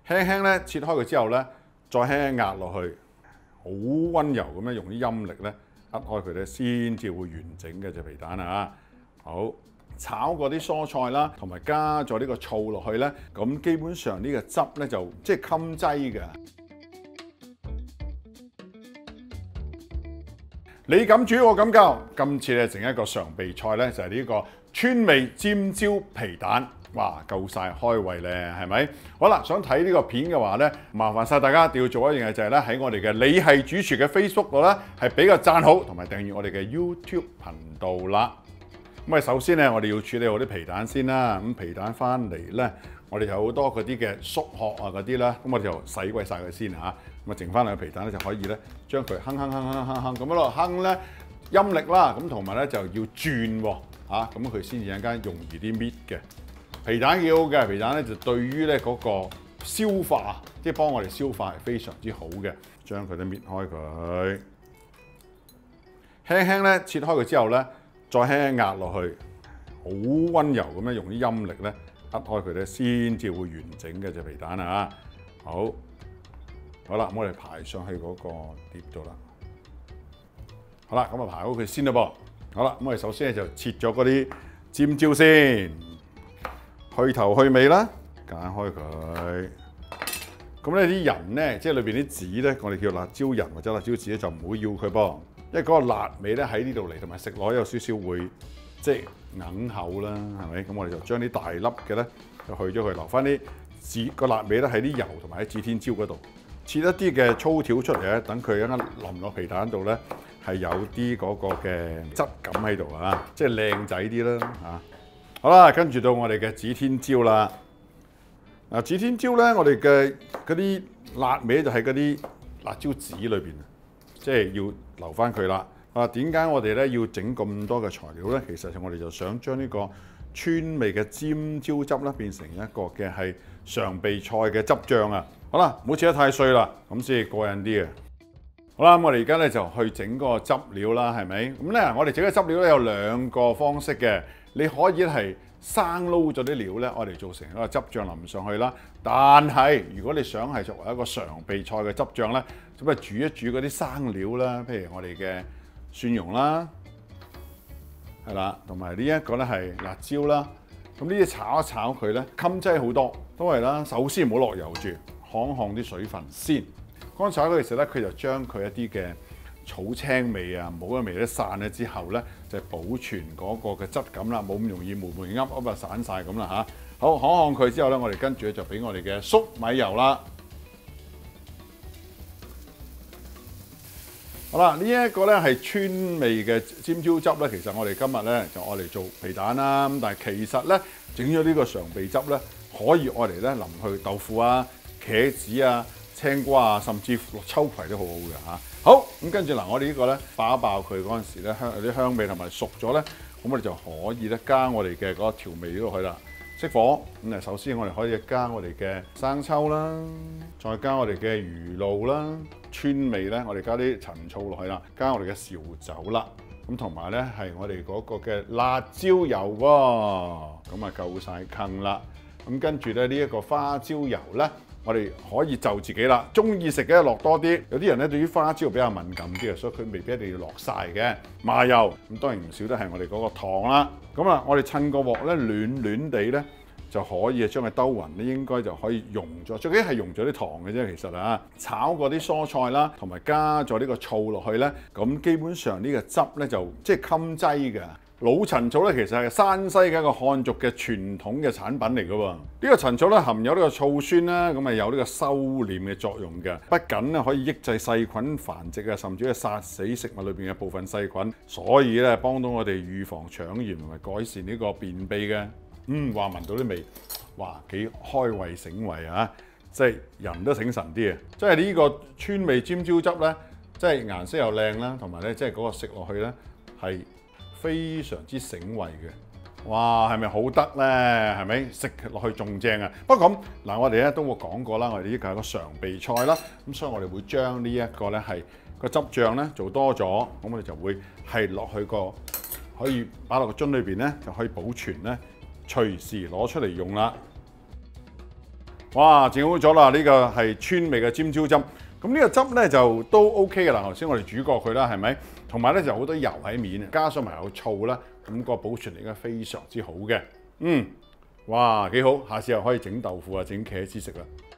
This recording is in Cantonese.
輕輕咧切開佢之後咧，再輕輕壓落去，好温柔咁樣用啲陰力咧壓開佢咧，先至會完整嘅隻皮蛋啊！好，炒過啲蔬菜啦，同埋加咗呢個醋落去咧，咁基本上呢個汁咧就即係襟劑嘅。你咁煮我咁教，今次咧整一個常備菜咧就係呢個川味尖椒皮蛋，哇夠晒開胃咧，係咪？好啦，想睇呢個片嘅話咧，麻煩晒大家一定要做一樣嘢，就係咧喺我哋嘅你係主廚嘅 Facebook 度咧係俾個讚好，同埋訂閱我哋嘅 YouTube 頻道啦。咁啊，首先咧我哋要處理好啲皮蛋先啦。咁皮蛋翻嚟咧，我哋有好多嗰啲嘅粟殼啊嗰啲啦，咁我哋就洗鬼晒佢先嚇。咁啊，剩翻嚟嘅皮蛋咧就可以咧將佢哼咁一路哼咧陰力啦，咁同埋咧就要轉喎嚇，咁佢先至一陣間容易啲搣嘅。皮蛋幾好嘅，皮蛋咧就對於咧嗰個消化，即係幫我哋消化係非常之好嘅。將佢咧搣開佢，輕輕咧切開佢之後咧，再輕輕壓落去，好温柔咁樣用啲陰力咧壓開佢咧，先至會完整嘅隻皮蛋啊！好，好啦，咁我哋排上去嗰個碟度啦。好啦，咁啊排好佢先啦噃。好啦，咁我哋首先咧就切咗嗰啲尖椒先，去頭去尾啦，揀開佢。咁呢啲仁咧，即係裏邊啲籽咧，我哋叫辣椒仁或者辣椒籽咧，就唔好要佢噃，因為嗰個辣味咧喺呢度嚟，同埋食落有少少會即係硬口啦，係咪？咁我哋就將啲大粒嘅咧就去咗佢，留翻啲籽個辣味咧喺啲油同埋喺指天椒嗰度，切一啲嘅粗條出嚟咧，等佢一陣淋落皮蛋度咧係有啲嗰個嘅質感喺度啊，即係靚仔啲啦嚇。好啦，跟住到我哋嘅指天椒啦。嗱，指天椒咧，我哋嘅嗰啲辣味就喺嗰啲辣椒籽裏邊，即係要留翻佢啦。啊，點解我哋咧要整咁多嘅材料咧？其實我哋就想將呢個川味嘅尖椒汁咧變成一個嘅係常備菜嘅汁醬啊！好啦，唔好切得太碎啦，咁先至過癮啲嘅。好啦，咁我哋而家咧就去整嗰個汁料啦，係咪？咁咧，我哋整嘅汁料咧有兩個方式嘅，你可以係生撈咗啲料咧，我哋做成一個汁醬淋上去啦。但係如果你想係作為一個常備菜嘅汁醬咧，咁啊煮一煮嗰啲生料啦，譬如我哋嘅蒜蓉啦，係啦，同埋呢一個咧係辣椒啦。咁呢啲炒一炒佢咧，襟劑好多，都係啦。首先唔好落油住，烘啲水分先。剛炒嗰陣時咧，佢就將佢一啲嘅草青味啊、唔好嘅味咧散咗之後咧，就保存嗰個嘅質感啦，冇咁容易霉噏啊散晒咁啦嚇。好，烘佢之後咧，我哋跟住咧就俾我哋嘅粟米油啦。好啦，呢一個咧係川味嘅尖椒汁咧，其實我哋今日咧就愛嚟做皮蛋啦。咁但係其實咧整咗呢個常備汁咧，可以愛嚟咧淋去豆腐啊、茄子啊、青瓜啊，甚至乎秋葵都好好嘅嚇。好，咁跟住嗱，我哋呢個咧爆一爆佢嗰陣時咧，有啲香味同埋熟咗咧，咁我哋就可以咧加我哋嘅嗰個調味料落去啦。熄火，咁啊首先我哋可以加我哋嘅生抽啦，再加我哋嘅魚露啦，川味咧我哋加啲陳醋落去啦，加我哋嘅紹酒啦，咁同埋咧係我哋嗰個嘅辣椒油喎，咁啊夠晒坑啦。咁跟住咧呢一個花椒油咧，我哋可以就自己啦，中意食嘅落多啲。有啲人咧對於花椒比較敏感啲嘅，所以佢未必一定要落晒嘅。麻油，咁當然唔少得係我哋嗰個糖啦。咁啊，我哋趁個鑊咧暖暖地咧，就可以將佢兜勻咧，應該就可以溶咗。最緊要係溶咗啲糖嘅啫，其實啊，炒過啲蔬菜啦，同埋加咗呢個醋落去咧，咁基本上呢個汁咧就即係襟劑嘅。老陳醋咧其實係山西嘅一個漢族嘅傳統嘅產品嚟嘅喎。呢個陳醋咧含有呢個醋酸啦，咁啊有呢個收斂嘅作用嘅，不僅咧可以抑制細菌繁殖啊，甚至係殺死食物裏邊嘅部分細菌，所以咧幫到我哋預防腸炎同埋改善呢個便秘嘅。話聞到啲味，哇幾開胃醒胃啊！即係人都醒神啲啊！即係呢個川味尖椒汁咧，即係顏色又靚啦，同埋咧即係嗰個食落去咧係非常之醒胃嘅。哇，係咪好得咧？係咪食落去仲正啊？不過咁嗱，我哋咧都會講過啦，我哋呢個係個常備菜啦，咁所以我哋會將呢一個咧係個汁醬咧做多咗，咁我哋就會係落去個可以擺落個樽裏邊咧，就可以保存咧。隨時攞出嚟用啦。 哇，整好咗啦！呢個係川味嘅尖椒汁。咁呢個汁咧就都 OK 嘅啦。頭先我哋煮過佢啦，係咪？同埋咧就好多油喺面，加上埋有醋啦，咁個保存力應該非常之好嘅。哇，幾好！下次又可以整豆腐啊，整茄子食啦。